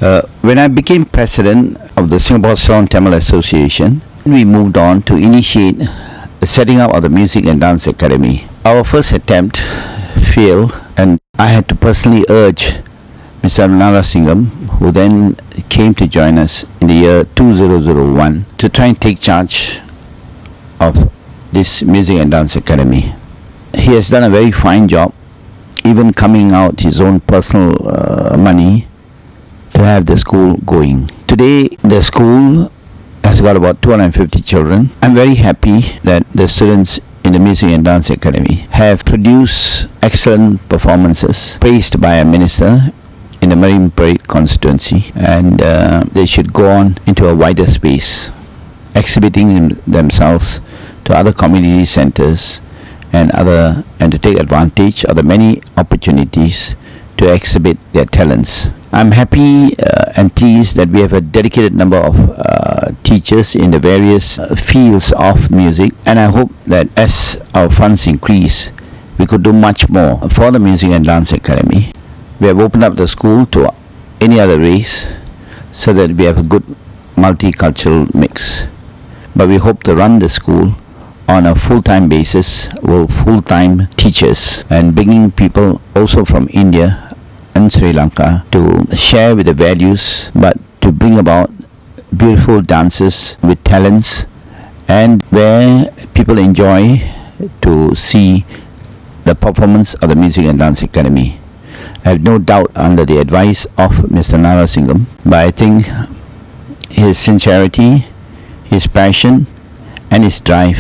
When I became president of the Singapore Salon Tamil Association, we moved on to initiate the setting up of the Music and Dance Academy. Our first attempt failed, and I had to personally urge Mr. Narasingham, who then came to join us in the year 2001, to try and take charge of this Music and Dance Academy. He has done a very fine job, even coming out his own personal money to have the school going. Today, the school has got about 250 children. I'm very happy that the students in the Music and Dance Academy have produced excellent performances, praised by a minister in the Marine Parade constituency, and they should go on into a wider space, exhibiting themselves to other community centers and to take advantage of the many opportunities to exhibit their talents. I'm happy and pleased that we have a dedicated number of teachers in the various fields of music, and I hope that as our funds increase, we could do much more for the Music and Dance Academy. We have opened up the school to any other race so that we have a good multicultural mix. But we hope to run the school on a full-time basis with full-time teachers, and bringing people also from India and Sri Lanka to share with the values, but to bring about beautiful dances with talents, and where people enjoy to see the performance of the Music and Dance Academy. I have no doubt, under the advice of Mr. Narasingham, but I think his sincerity, his passion and his drive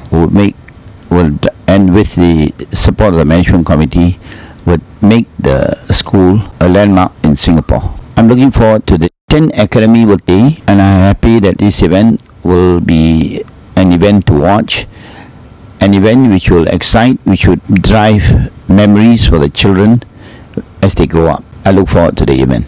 and with the support of the management committee, would make the school a landmark in Singapore. I'm looking forward to the 10 Academy Work Day, and I'm happy that this event will be an event to watch, an event which will excite, which would drive memories for the children as they grow up. I look forward to the event.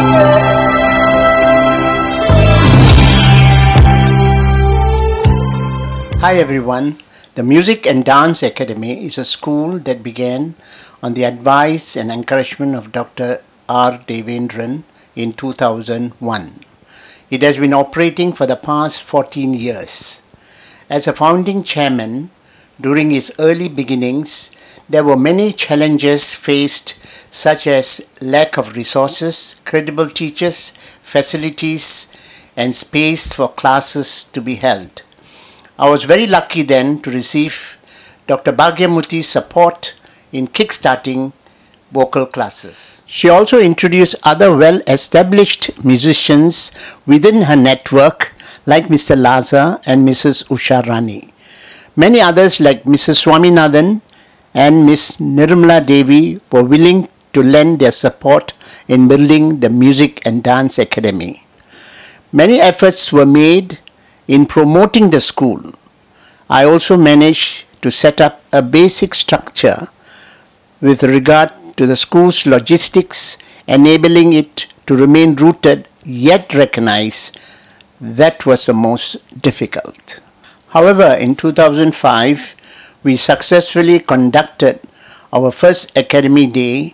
Hi everyone. The Music and Dance Academy is a school that began on the advice and encouragement of Dr. R. Devendran in 2001. It has been operating for the past 14 years. As a founding chairman, during its early beginnings, there were many challenges faced, such as lack of resources, credible teachers, facilities, and space for classes to be held. I was very lucky then to receive Dr. Bhagyamuti's support in kickstarting vocal classes. She also introduced other well-established musicians within her network, like Mr. Laza and Mrs. Usha Rani. Many others like Mrs. Swaminathan and Ms. Nirmala Devi were willing to lend their support in building the Music and Dance Academy. Many efforts were made in promoting the school. I also managed to set up a basic structure with regard to the school's logistics, enabling it to remain rooted yet recognized. That was the most difficult. However, in 2005, we successfully conducted our first Academy Day,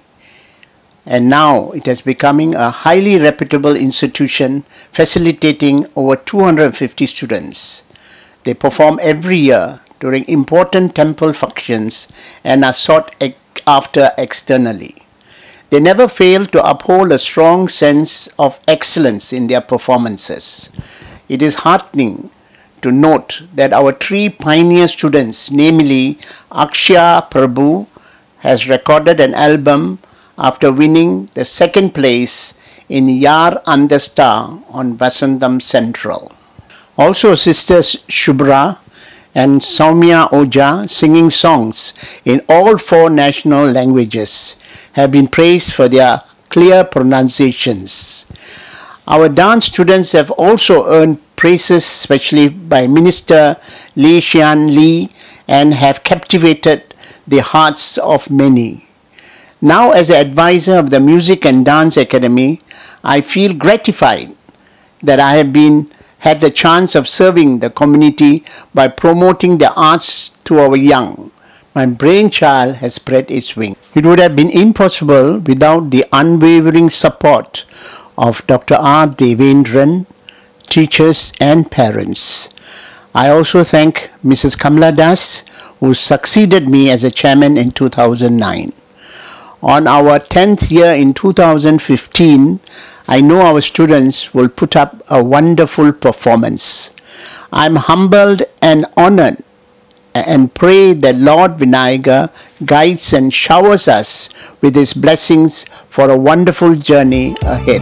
and now it is becoming a highly reputable institution facilitating over 250 students. They perform every year during important temple functions and are sought after externally. They never fail to uphold a strong sense of excellence in their performances. It is heartening to note that our three pioneer students, namely Akshya Prabhu, has recorded an album after winning the second place in Yar Andasta on Vasantham Central. Also, sisters Shubhra and Soumya Oja, singing songs in all 4 national languages, have been praised for their clear pronunciations. Our dance students have also earned praises, especially by Minister Lee Hsien Lee, and have captivated the hearts of many. Now, as an advisor of the Music and Dance Academy, I feel gratified that I have had the chance of serving the community by promoting the arts to our young. My brainchild has spread its wings. It would have been impossible without the unwavering support of Dr. R. Devendran, teachers and parents. I also thank Mrs. Kamala Das, who succeeded me as a chairman in 2009. On our 10th year in 2015, I know our students will put up a wonderful performance. I'm humbled and honored and pray that Lord Vinayagar guides and showers us with his blessings for a wonderful journey ahead.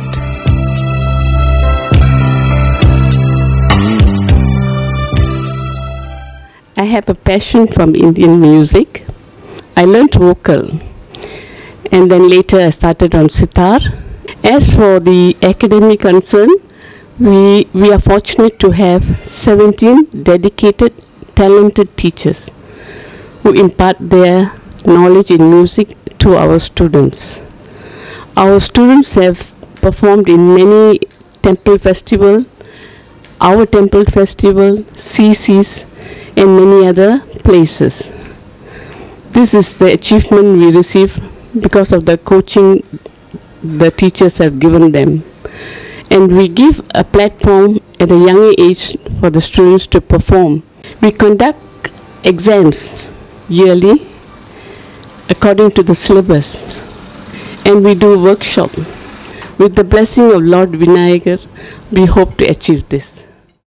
I have a passion from Indian music. I learned vocal and then later I started on sitar. As for the academic concern, we are fortunate to have 17 dedicated, talented teachers who impart their knowledge in music to our students. Our students have performed in many temple festivals, our temple festival, CCs, and many other places. This is the achievement we receive because of the coaching the teachers have given them. And we give a platform at a young age for the students to perform. We conduct exams yearly according to the syllabus, and we do workshop. With the blessing of Lord Vinayagar, we hope to achieve this.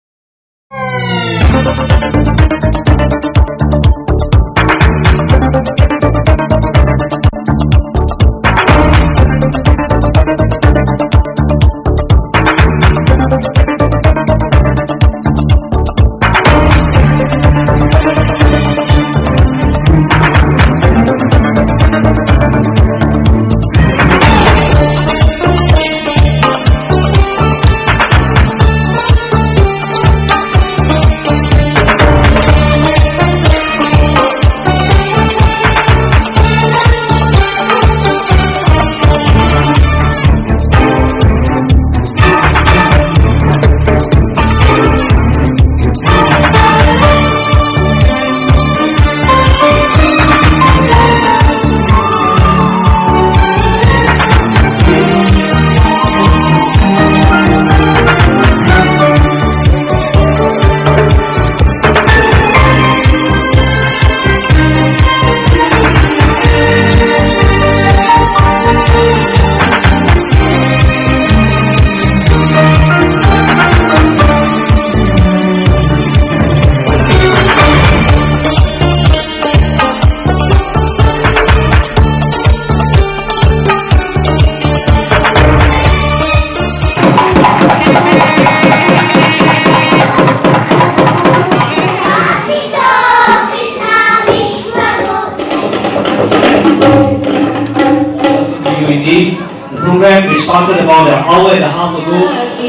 Indeed, the program which started about an hour and a half ago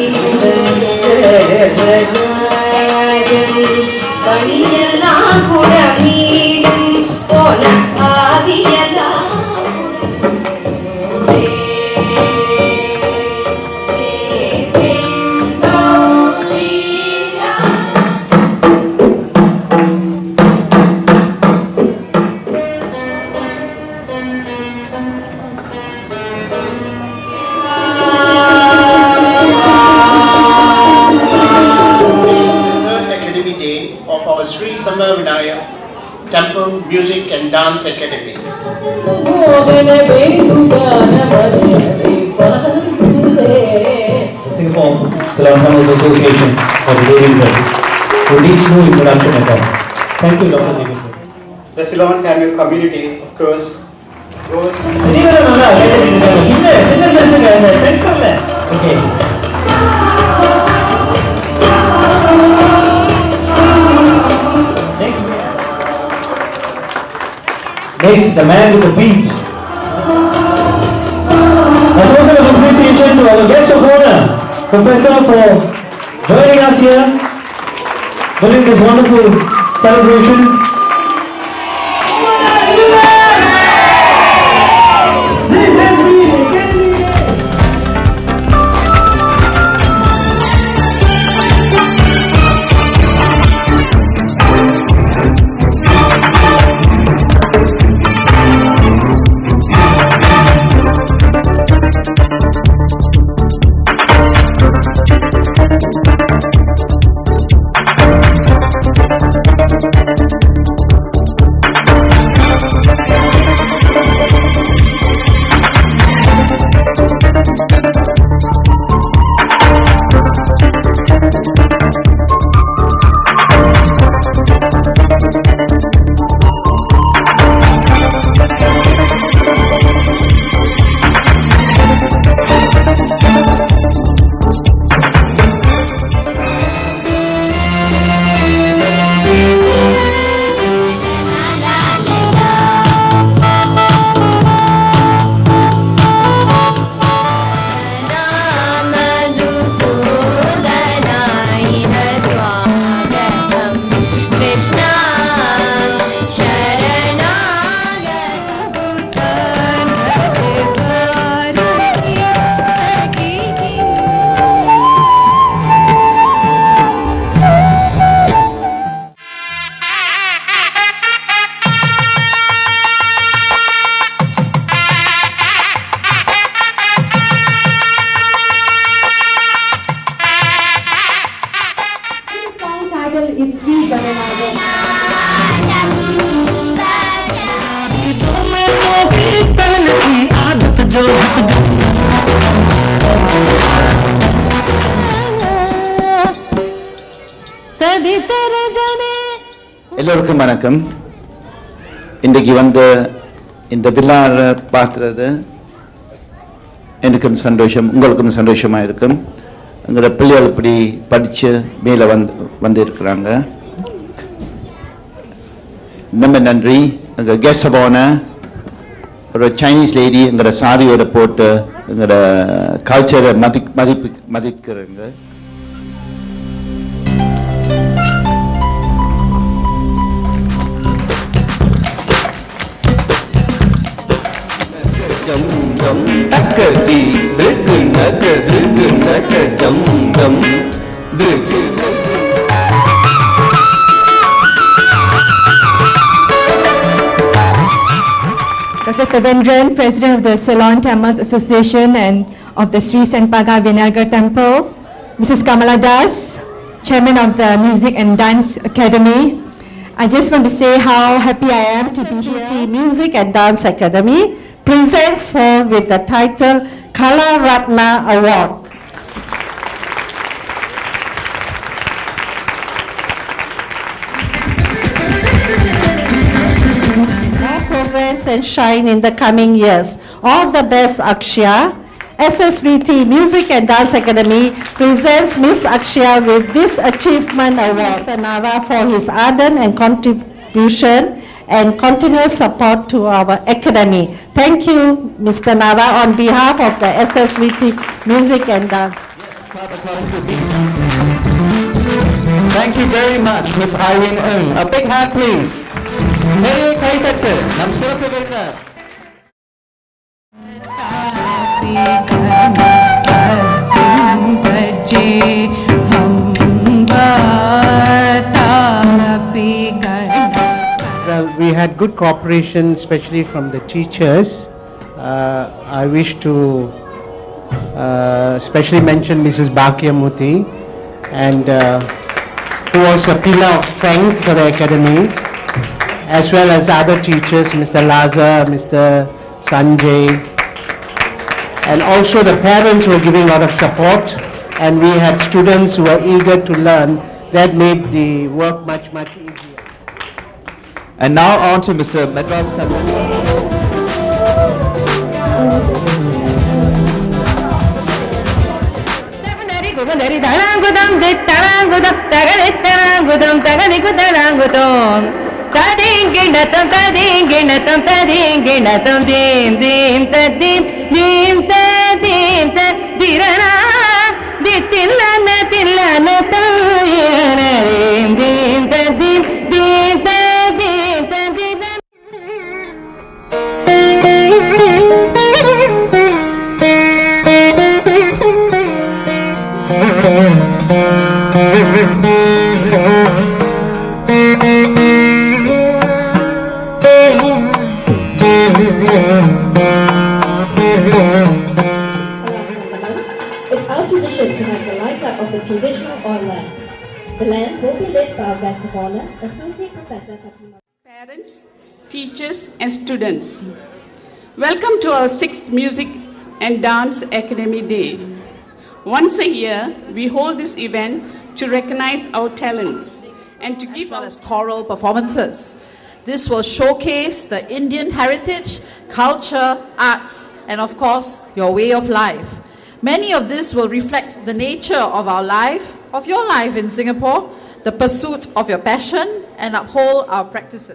Sri Samavinaya Temple Music and Dance Academy. The Singapore Ceylon Tamil Association for the Devendran, who needs no introduction at all. Thank you, Dr. Devendran. The Ceylon Tamil community, of course, goes. Next, the man with the beat. A token of appreciation to our guest of honor, Professor, for joining us here during this wonderful celebration. எல்லோருக்கும் வணக்கம். இன்றைக்கு வந்து இந்த விழாவை பார்க்கிறது எனக்கும் சந்தோஷம், உங்களுக்கும் சந்தோஷமாக இருக்கும். எங்களோட பிள்ளைகள் இப்படி படித்து மேலே வந்திருக்கிறாங்க. ரொம்ப நன்றி. எங்கள் கெஸ்ட் போன ஒரு சைனீஸ் லேடி எங்களோட சாரியோட போட்டு எங்களோட கல்ச்சரை மதிக்கிறங்க. Dr. Kavendran, President of the Ceylon Tamils Association and of the Sri Senpaga Vinayagar Temple, Mrs. Kamala Das, Chairman of the Music and Dance Academy. I just want to say how happy I am to be here. The Music and Dance Academy presents her with the title Kala Ratna Award. Progress and shine in the coming years. All the best, Akshya. SSVT Music and Dance Academy presents Miss Akshya with this Achievement Award. Mr. Nara for his ardent and contribution and continuous support to our academy. Thank you, Mr. Nara, on behalf of the SSVT Music and Dance. Thank you very much, Miss Irene Ng. A big hand, please. Very excited. Well, we had good cooperation, especially from the teachers. I wish to especially mention Mrs. Bhakyamuthi, and who was a pillar of strength for the academy, as well as other teachers, Mr. Lazar, Mr. Sanjay, and also the parents were giving a lot of support, and we had students who were eager to learn. That made the work much easier. And now on to Mr. Madras Tadinginatam dim dim tadim dim tadim tadirana ditillana tillana tayana dim tadim dim tadim tadim. It's our tradition to have the light up of the traditional oil lamp. The lamp will be lit by our guest of honor, Associate Professor Fatima. Parents, teachers and students, welcome to our 6th Music and Dance Academy Day. Once a year, we hold this event to recognize our talents and to give as well as choral performances. This will showcase the Indian heritage, culture, arts, and of course, your way of life. Many of this will reflect the nature of our life, of your life in Singapore, the pursuit of your passion, and uphold our practices.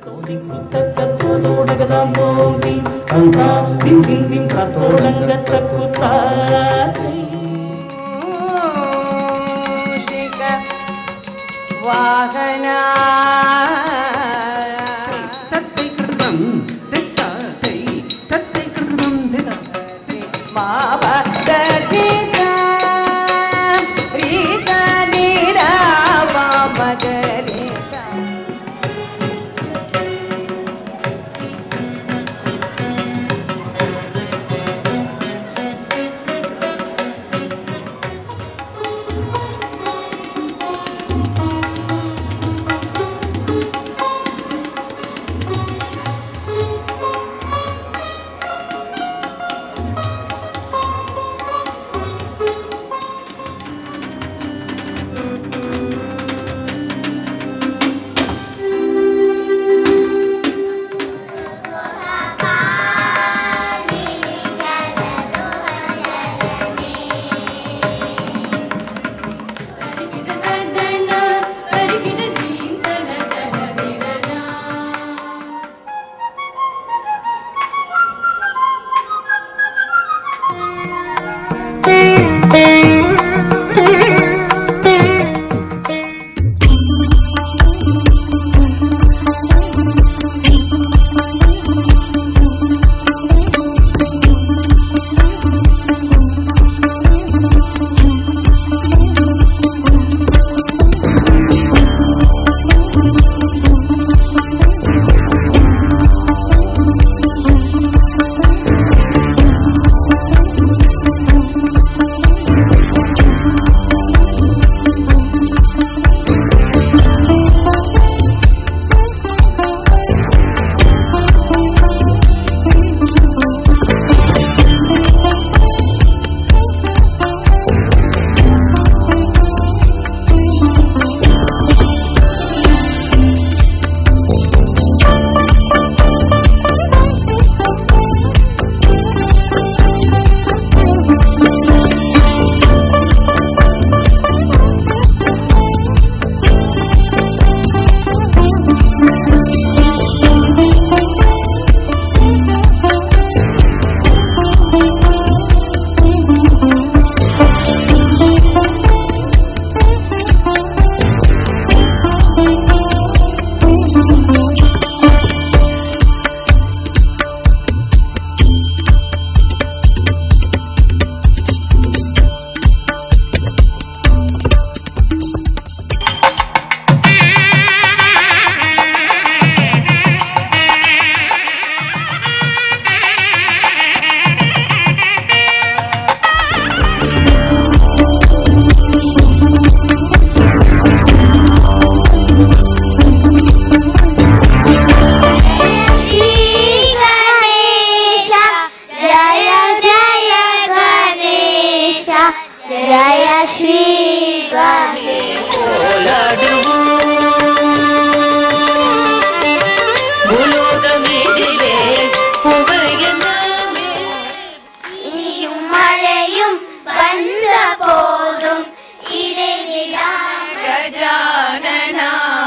ഇനിയും മഴയും വന്ന പോതും ഇടവിടാ ഗജാനന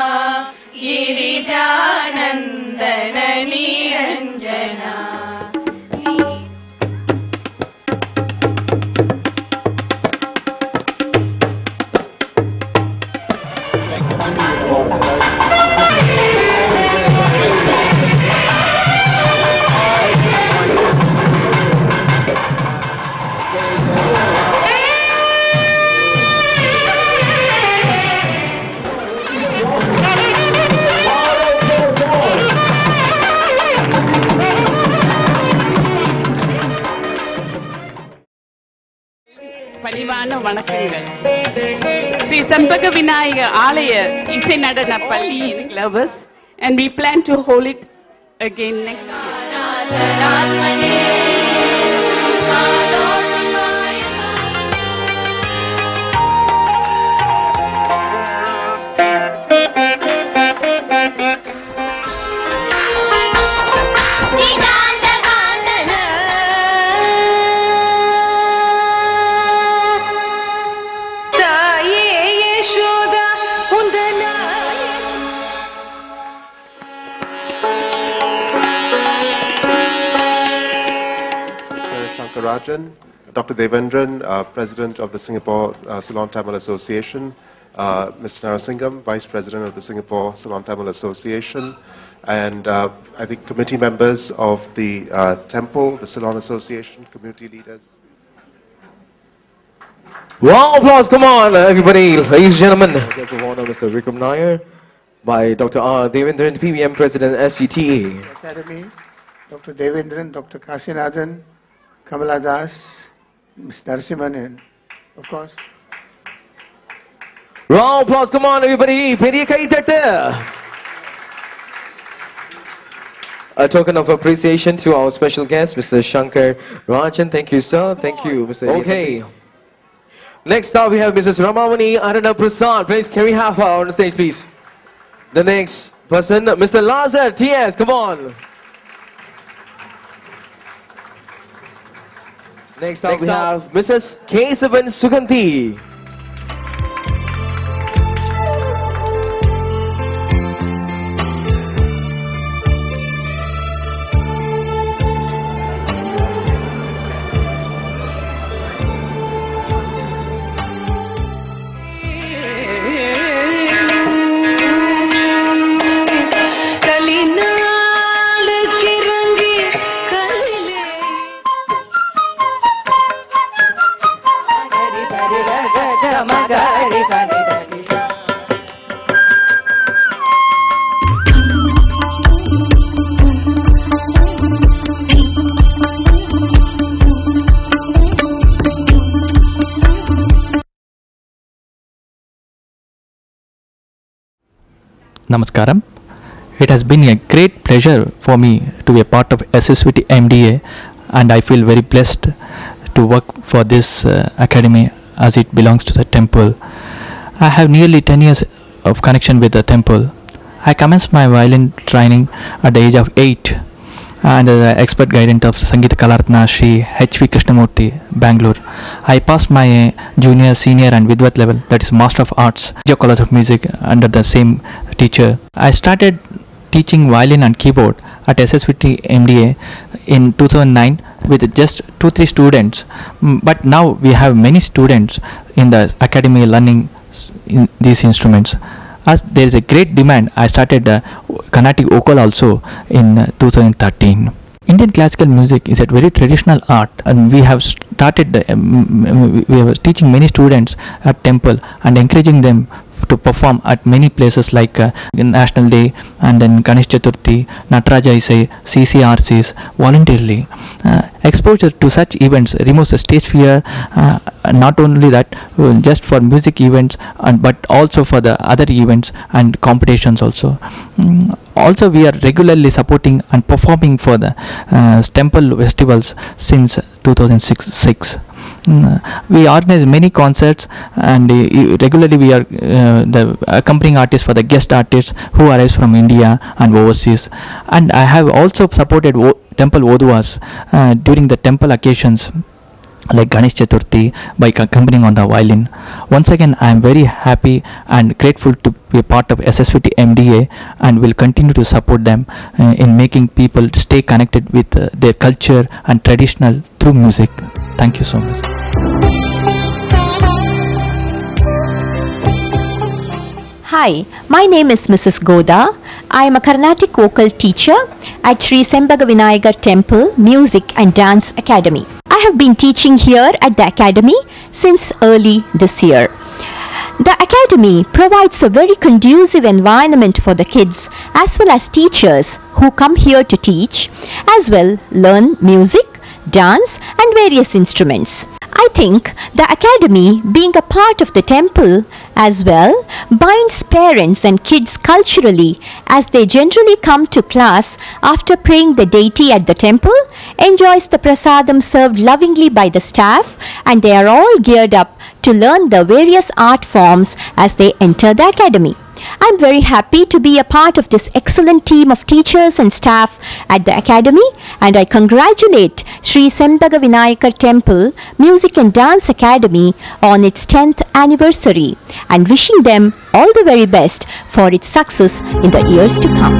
ഗിരിജാനന്ദന നിരഞ്ജന. பணிவான வணக்கங்கள். ஸ்ரீ சண்பக விநாயக ஆலய இசை நடன பள்ளியின் lovers, and we plan to hold it again next year. Rajan, Dr. Devendran, President of the Singapore Ceylon Tamil Association, Mr. Narasingham, Vice President of the Singapore Ceylon Tamil Association, and I think committee members of the temple, the Ceylon Association, community leaders. Round of applause, come on, everybody, ladies and gentlemen. There's the honor, Mr. Vikram Nair, by Dr. R. Devendran, PVM President, SCTA. Academy, Dr. Devendran, Dr. Kasinathan, Kamala Das, Ms. Narasimhan, and of course. Round of applause, come on, everybody. Periya kai thattu. A token of appreciation to our special guest, Mr. Shankar Rajan. Thank you, sir. Thank you, Mr. Okay. Next up, we have Mrs. Ramamani Arana Prasad. Please, can we have her on the stage, please? The next person, Mr. Lazar T.S. Come on. Next up, we have Mrs. Kesavan Suganti. Namaskaram. It has been a great pleasure for me to be a part of SSVT MDA, and I feel very blessed to work for this academy as it belongs to the temple. I have nearly 10 years of connection with the temple. I commenced my violin training at the age of 8 under the expert guidance of Sangeeta Kalaratna Shri H.V. Krishnamurthy, Bangalore. I passed my junior, senior and Vidvat level, that is Master of Arts, College of Music, under the same teacher. I started teaching violin and keyboard at SSVT MDA in 2009 with just 2-3 students, but now we have many students in the academy learning in these instruments. As there is a great demand, I started Carnatic vocal also in 2013. Indian classical music is a very traditional art, and we have started we are teaching many students at temple and encouraging them to perform at many places like National Day and then Ganesh Chaturthi, Nataraja Isai, CCRCs voluntarily. Exposure to such events removes the stage fear, not only that just for music events but also for the other events and competitions also. Also we are regularly supporting and performing for the temple festivals since 2006. We organize many concerts, and regularly we are the accompanying artists for the guest artists who arrives from India and overseas. And I have also supported temple Oduvas during the temple occasions like Ganesh Chaturthi by accompanying on the violin. Once again, I am very happy and grateful to be a part of SSVT MDA and will continue to support them in making people stay connected with their culture and traditional through music. Thank you so much. Hi, my name is Mrs. Goda. I am a Carnatic vocal teacher at Sri Sembaga Vinayagar Temple Music and Dance Academy. I have been teaching here at the academy since early this year. The academy provides a very conducive environment for the kids as well as teachers who come here to teach, as well learn music, dance and various instruments. I think the academy, being a part of the temple as well, binds parents and kids culturally as they generally come to class after praying the deity at the temple, enjoys the prasadam served lovingly by the staff, and they are all geared up to learn the various art forms as they enter the academy. I am very happy to be a part of this excellent team of teachers and staff at the academy, and I congratulate Sri Sembaga Vinayakar Temple Music and Dance Academy on its 10th anniversary and wishing them all the very best for its success in the years to come.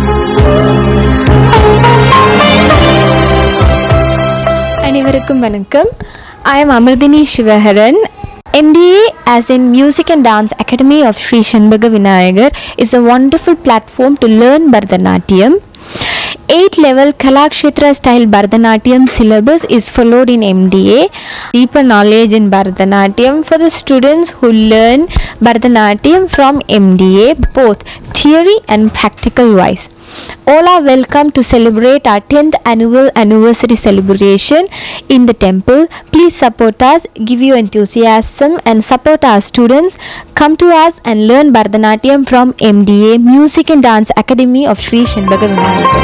அனைவருக்கும் வணக்கம். I am Amardini Shivaharan. MDA, as in Music and Dance Academy of Sri Sembaga Vinayagar, is a wonderful platform to learn Bharatanatyam. 8-level Kalakshetra style Bharatanatyam syllabus is followed in MDA. Deeper knowledge in Bharatanatyam for the students who learn Bharatanatyam from MDA, both theory and practical wise. All are welcome to celebrate our 10th anniversary celebration in the temple. Please support us, give your enthusiasm and support our students. Come to us and learn Bharatanatyam from MDA Music and Dance Academy of Sri Sembaga Vinayagar.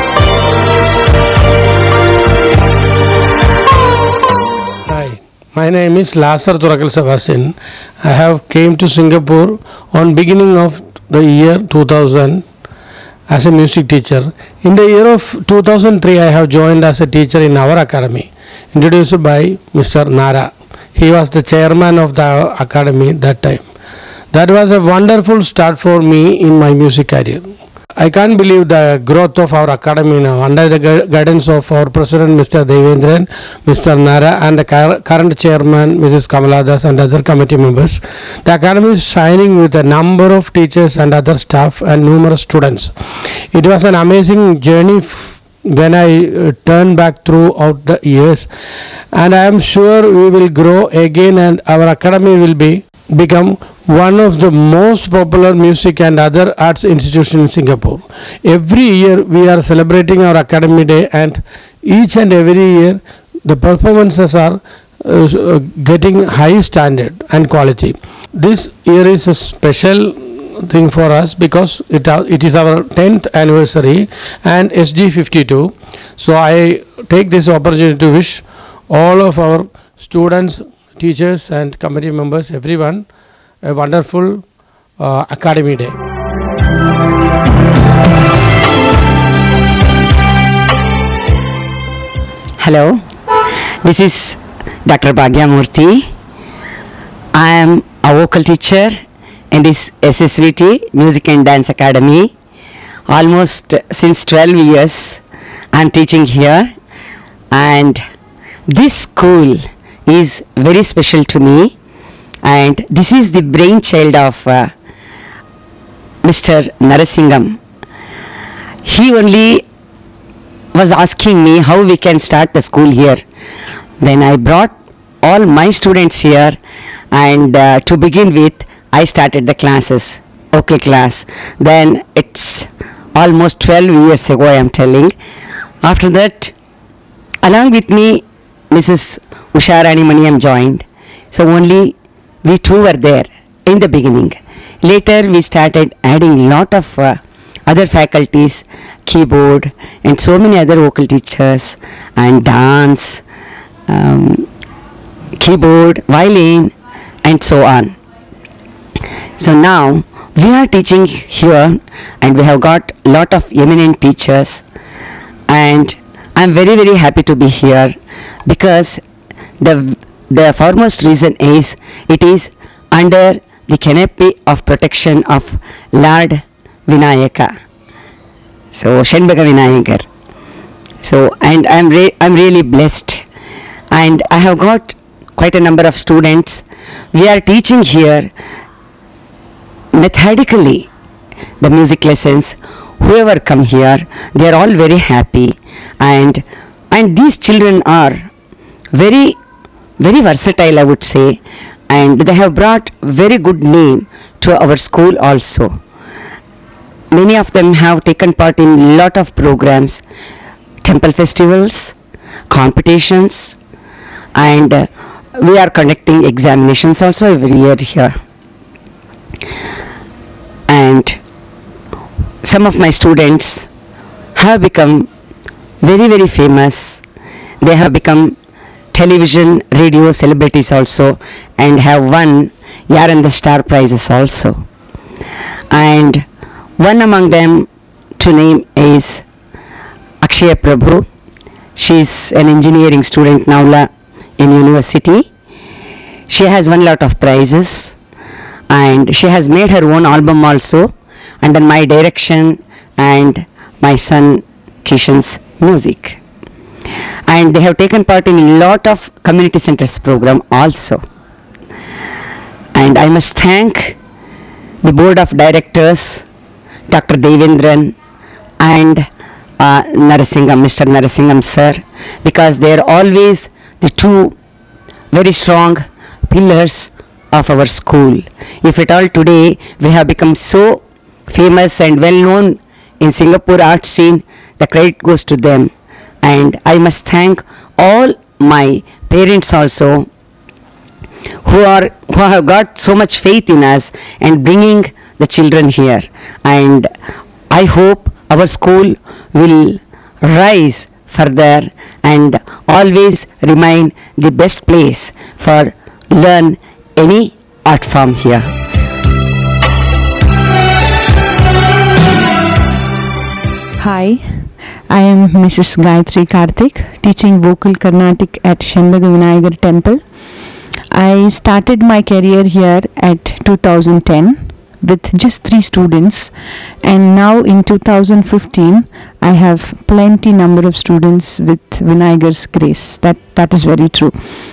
Hi, my name is Lasar Thurakal Sebastian. I have came to Singapore on beginning of the year 2000 as a music teacher. In the year of 2003, I have joined as a teacher in our academy, introduced by Mr. Nara. He was the chairman of the academy that time. That was a wonderful start for me in my music career. I can't believe the growth of our academy now under the guidance of our president Mr. Devendran, Mr. Nara and the current chairman Mrs. Kamala Das and other committee members. The academy is shining with a number of teachers and other staff and numerous students. It was an amazing journey when I turn back throughout the years, and I am sure we will grow again and our academy will become one of the most popular music and other arts institutions in Singapore. Every year we are celebrating our Academy Day, and each and every year the performances are getting high standard and quality. This year is a special thing for us because it is our 10th anniversary and SG 52. So I take this opportunity to wish all of our students, teachers and committee members, everyone, a wonderful Academy Day. Hello, this is Dr. Bhagya Murthy. I am a vocal teacher in this SSVT Music and Dance Academy. Almost since 12 years I am teaching here, and this school is very special to me, and this is the brainchild of Mr. Narasingam. He only was asking me how we can start the school here. Then I brought all my students here, and to begin with I started the classes, vocal class. Then it's almost 12 years ago I am telling. After that, along with me Mrs. Usharani Maniam joined. So only we two were there in the beginning. Later we started adding lot of other faculties, keyboard and so many other vocal teachers and dance, keyboard, violin and so on. So now we are teaching here and we have got lot of eminent teachers, and I'm very, very happy to be here because the foremost reason is it is under the canopy of protection of Lord Vinayaka. So Shanbaga Vinayagar. So, and I'm really blessed, and I have got quite a number of students. We are teaching here methodically the music lessons. Whoever come here, they are all very happy, and these children are very, very versatile, I would say, and they have brought very good name to our school also. Many of them have taken part in lot of programs, temple festivals, competitions, and we are conducting examinations also every year here. And some of my students have become very, very famous. They have become television, radio celebrities also, and have won Yaar and the Star prizes also. And one among them to name is Akshaya Prabhu. She is an engineering student now in university. She has won a lot of prizes, and she has made her own album also under my direction and my son Kishan's music. And they have taken part in a lot of community centers program also. And I must thank the board of directors, Dr. Devendran and Mr. Narasingham sir, because they are always the two very strong pillars of our school. If at all today we have become so famous and well known in Singapore art scene, the credit goes to them. And I must thank all my parents also who have got so much faith in us and bringing the children here. And I hope our school will rise further and always remain the best place for learn any art form here. Hi, I am Mrs. Gayatri Karthik, teaching vocal Carnatic at Shanbaga Vinayagar Temple. I started my career here at 2010 with just 3 students, and now in 2015 I have plenty number of students with Vinayagar's grace. That is very true.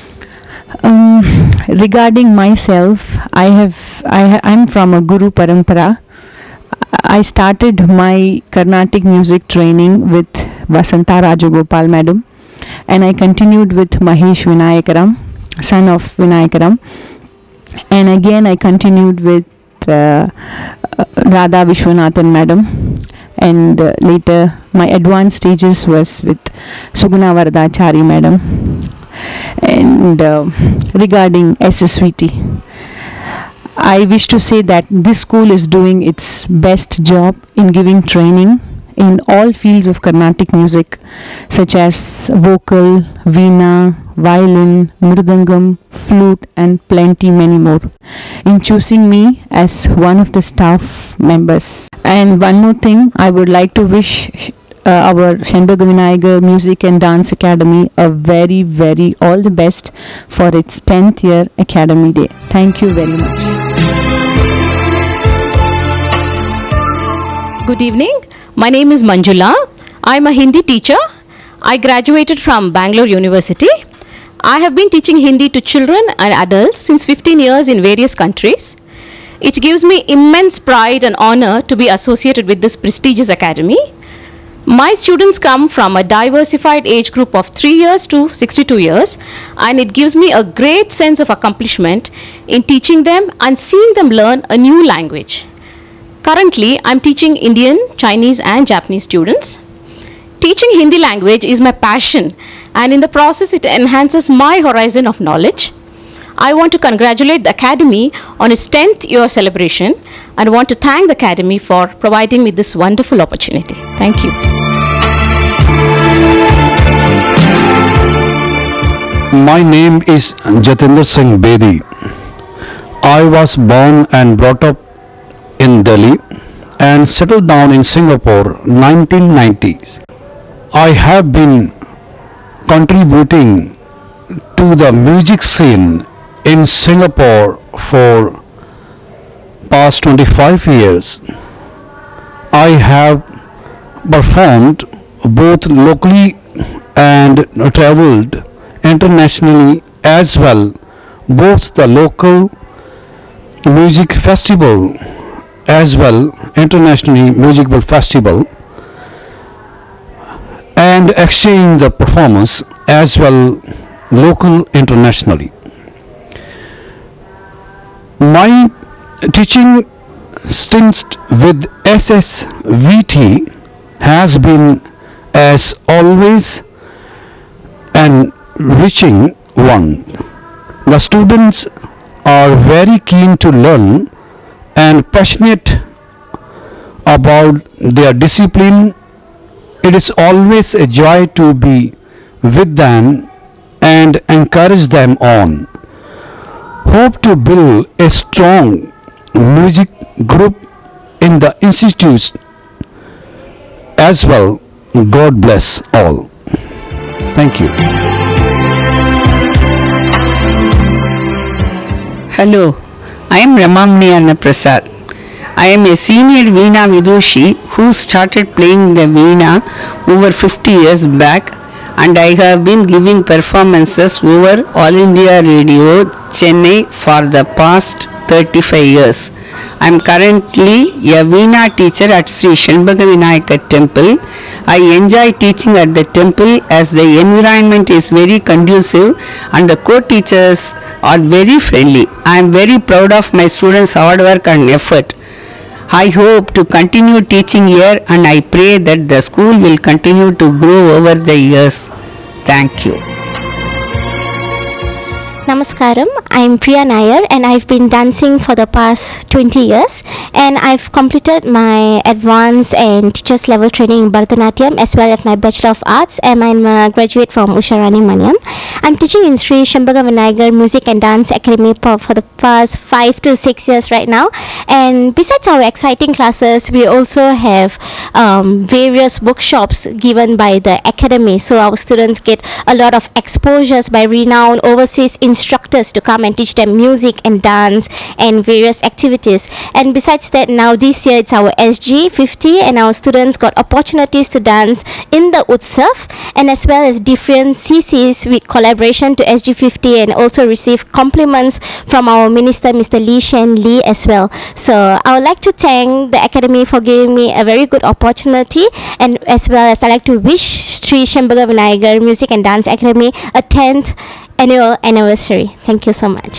Regarding myself, I'm from a Guru Parampara. I started my Carnatic music training with Vasanta Rajagopal madam, and I continued with Mahesh Vinayakaram, son of Vinayakaram, and again I continued with Radha Vishwanathan madam, and later my advanced stages was with Suguna Varadachari madam. And regarding SSVT, I wish to say that this school is doing its best job in giving training in all fields of Carnatic music, such as vocal, veena, violin, mridangam, flute, and plenty many more, in choosing me as one of the staff members. And one more thing, I would like to wish our Shanbaga Vinayagar Music and Dance Academy a very, very all the best for its 10th year Academy Day. Thank you very much. Good evening. My name is Manjula. I am a Hindi teacher. I graduated from Bangalore University. I have been teaching Hindi to children and adults since 15 years in various countries. It gives me immense pride and honor to be associated with this prestigious academy. My students come from a diversified age group of 3 years to 62 years, and it gives me a great sense of accomplishment in teaching them and seeing them learn a new language. Currently, I am teaching Indian, Chinese and Japanese students. Teaching Hindi language is my passion, and in the process it enhances my horizon of knowledge. I want to congratulate the Academy on its 10th year celebration and want to thank the Academy for providing me this wonderful opportunity. Thank you. My name is Jatinder Singh Bedi. I was born and brought up in Delhi and settled down in Singapore 1990s. I have been contributing to the music scene in Singapore for past 25 years. I have performed both locally and traveled internationally as well, both the local music festival as well internationally musical festival, and exchange the performance as well local internationally. My teaching stint with SSVT has been, as always, an enriching one. The students are very keen to learn and passionate about their discipline. It is always a joy to be with them and encourage them on. Hope to build a strong music group in the institute as well. God bless all. Thank you. Hello, I am Ramamani Anna Prasad. I am a senior Veena Vidushi who started playing the Veena over 50 years back, and I have been giving performances over All India Radio, Chennai for the past 35 years. I am currently a Veena teacher at Sri Shanbaga Vinayakar Temple. I enjoy teaching at the temple as the environment is very conducive and the co-teachers are very friendly. I am very proud of my students' hard work and effort. I hope to continue teaching here, and I pray that the school will continue to grow over the years. Thank you. Namaskaram, I'm Priya Nair and I've been dancing for the past 20 years, and I've completed my advanced and teachers level training in Bharatanatyam as well as my Bachelor of Arts, and I'm a graduate from Usharani Maniam. I'm teaching in Sri Shanbaga Vinayakar Music and Dance Academy for the past 5 to 6 years right now, and besides our exciting classes, we also have various workshops given by the academy, so our students get a lot of exposures by renowned overseas instructors to come and teach them music and dance and various activities. And besides that, now this year it's our SG50, and our students got opportunities to dance in the Utsav and as well as different CCs with collaboration to SG50, and also receive compliments from our minister Mr. Lee Shen Lee as well. So I would like to thank the academy for giving me a very good opportunity, and as well as I like to wish Sri Shanbaga Vinayakar Music and Dance Academy a 10th annual anniversary. Thank you so much.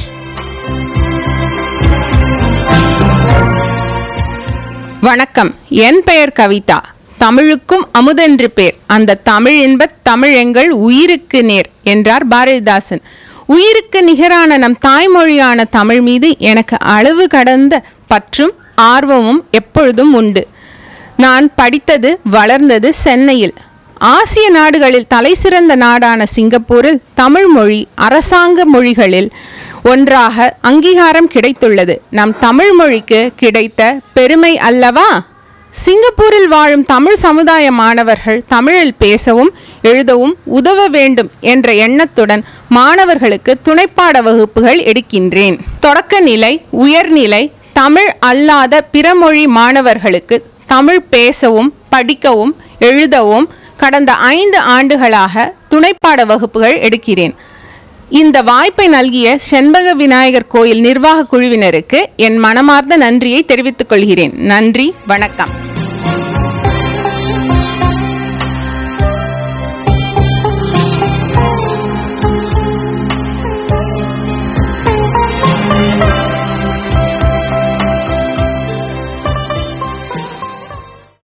வணக்கம், என் பெயர் கவிதா. தமிழுக்கும் அமுதென்று பேர், அந்த தமிழ் இன்பத் தமிழ் எங்கள் உயிருக்கு நேர் என்றார் பாரதிதாசன். உயிருக்கு நிகரான நம் தாய்மொழியான தமிழ் மீது எனக்கு அளவு கடந்த பற்றும் ஆர்வமும் எப்பொழுதும் உண்டு. நான் படித்தது வளர்ந்தது சென்னையில். ஆசிய நாடுகளில் தலைசிறந்த நாடான சிங்கப்பூரில் தமிழ் மொழி அரசாங்க மொழிகளில் ஒன்றாக அங்கீகாரம் கிடைத்துள்ளது. நம் தமிழ் மொழிக்கு கிடைத்த பெருமை அல்லவா? சிங்கப்பூரில் வாழும் தமிழ் சமுதாய மாணவர்கள் தமிழில் பேசவும் எழுதவும் உதவ வேண்டும் என்ற எண்ணத்துடன் மாணவர்களுக்கு துணைப்பாட வகுப்புகள் எடுக்கின்றேன். தொடக்க நிலை, உயர்நிலை, தமிழ் அல்லாத பிறமொழி மாணவர்களுக்கு தமிழ் பேசவும் படிக்கவும் எழுதவும் கடந்த 5 ஆண்டுகளாக துணைப்பாட வகுப்புகள் எடுக்கிறேன். இந்த வாய்ப்பை நல்கிய செண்பக விநாயகர் கோயில் நிர்வாக குழுவினருக்கு என் மனமார்ந்த நன்றியை தெரிவித்துக் கொள்கிறேன். நன்றி, வணக்கம்.